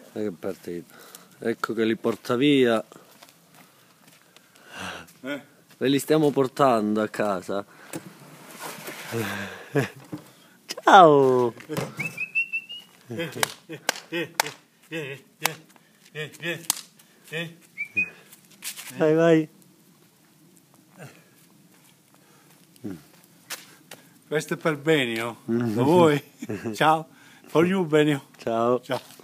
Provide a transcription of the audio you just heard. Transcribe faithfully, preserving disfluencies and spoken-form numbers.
E che partita. Ecco che li porta via. Eh? Ve li stiamo portando a casa. Ciao! Vai, vai. Questo è per Benio. Lo vuoi? Ciao. For you, Benio. Ciao. Ciao.